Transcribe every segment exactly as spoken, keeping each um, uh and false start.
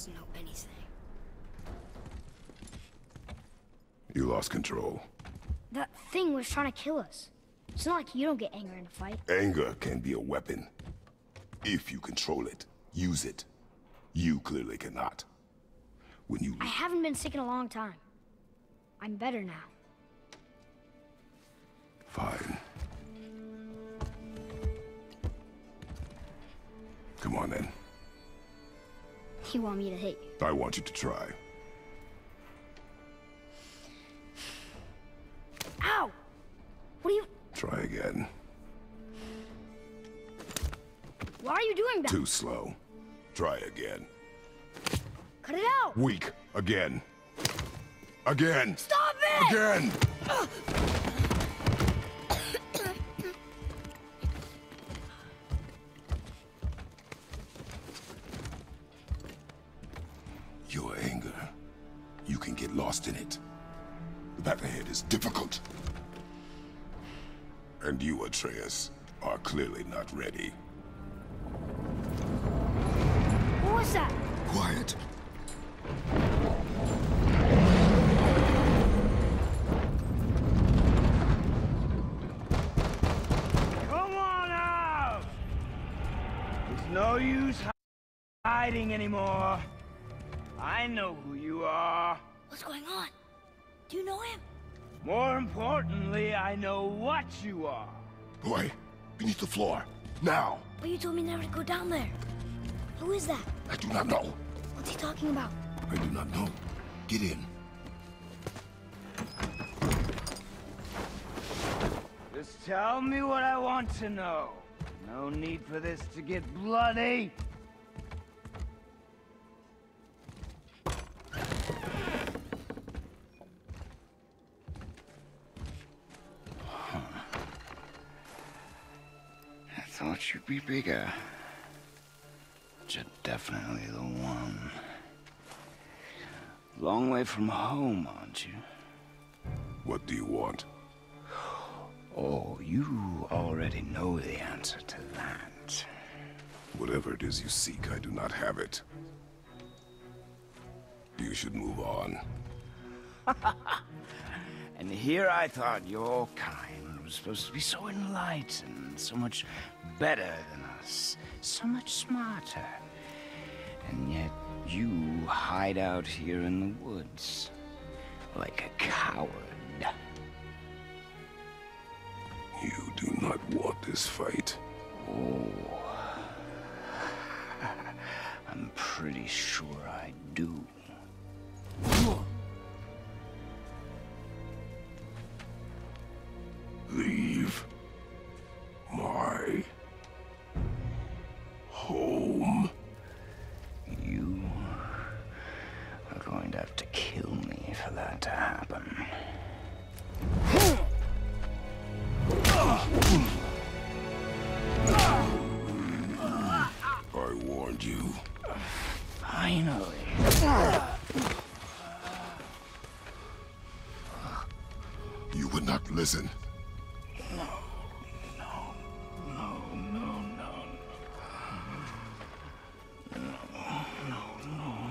doesn't know anything. You lost control. That thing was trying to kill us. It's not like you don't get anger in a fight. Anger can be a weapon. If you control it, use it. You clearly cannot. When you... I haven't been sick in a long time. I'm better now. Fine. Come on then. You want me to hit you? I want you to try. Ow! What are you... Try again. Why are you doing that? Too slow. Try again. Cut it out! Weak. Again. Again! Stop it! Again! Your anger. You can get lost in it. The path ahead is difficult. And you, Atreus, are clearly not ready. What was that? Quiet. Come on out! There's no use hiding anymore. I know who you are. What's going on? Do you know him? More importantly, I know what you are. Boy, beneath the floor. Now! But you told me never to go down there. Who is that? I do not know. What's he talking about? I do not know. Get in. Just tell me what I want to know. No need for this to get bloody. I thought you'd be bigger. But you're definitely the one. Long way from home, aren't you? What do you want? Oh, you already know the answer to that. Whatever it is you seek, I do not have it. You should move on. And here I thought your kind was supposed to be so enlightened, so much better than us, so much smarter. And yet you hide out here in the woods, like a coward. You do not want this fight. Oh. I'm pretty sure I do. Leave my home. You are going to have to kill me for that to happen. I warned you. Finally. You would not listen. No, no, no, no, no. No, no,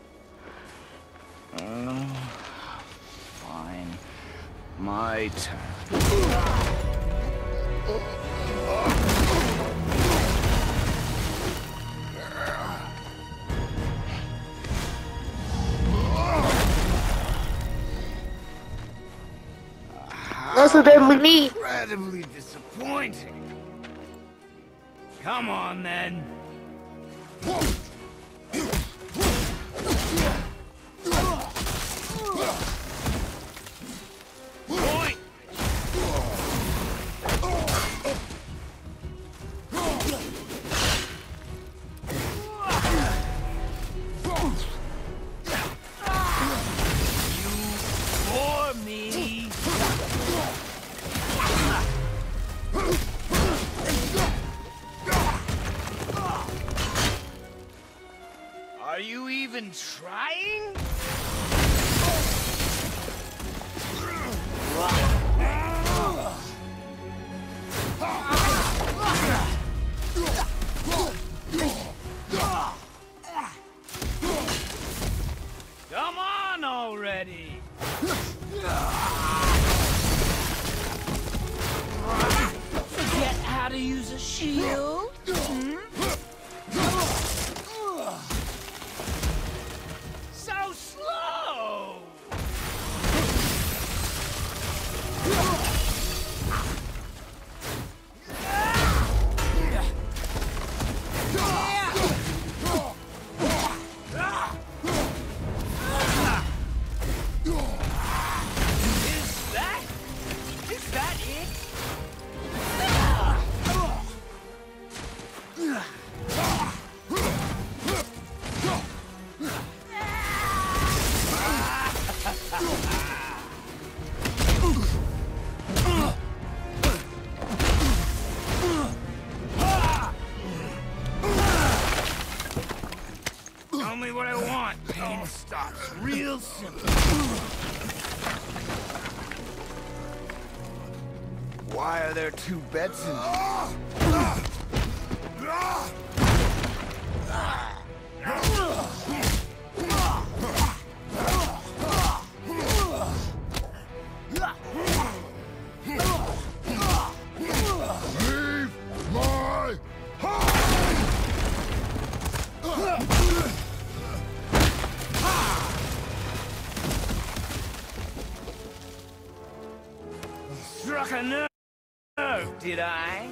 no. Uh, fine. My turn. That's what they need. Incredibly disappointing. Come on, then. Point. You bore me. Are you even trying? that? Is that it? Tell me what I want. Pain stops real simple. Why are there two beds in here? Leave my house! Struck a nerve, did I?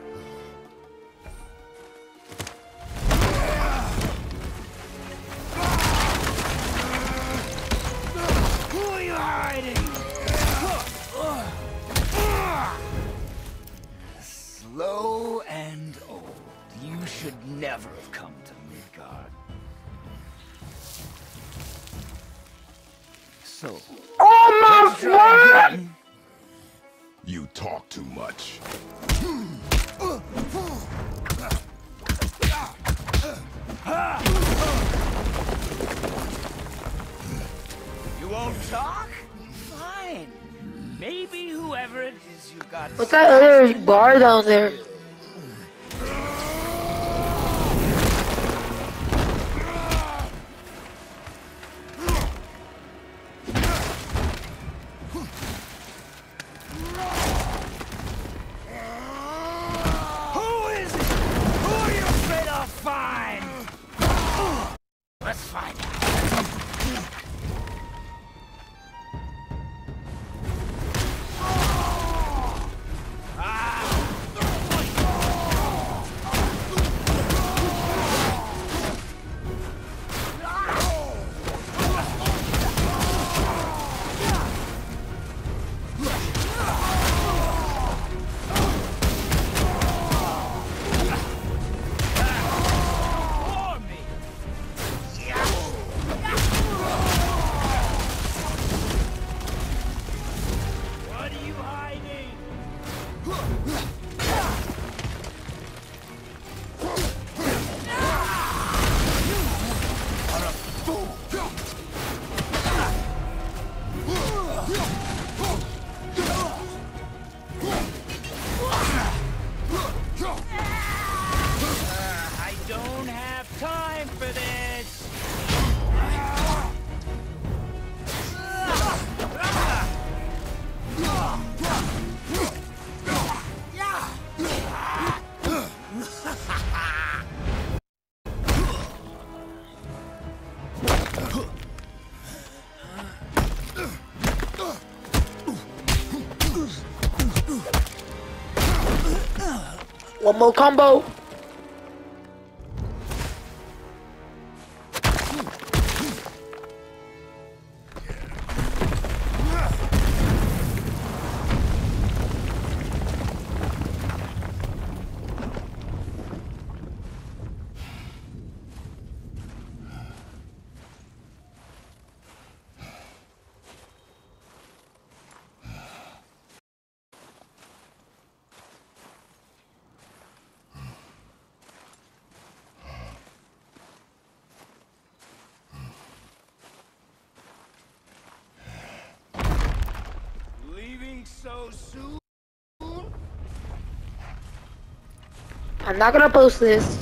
Who are you hiding? Slow and old. You should never have come to Midgard. So, Oh my god! You talk too much. You won't talk? Fine. Maybe whoever it is you got. What's that other bar down there? Who is it? Who are you afraid I'll find? Let's find out. One more combo. So soon? I'm not gonna post this.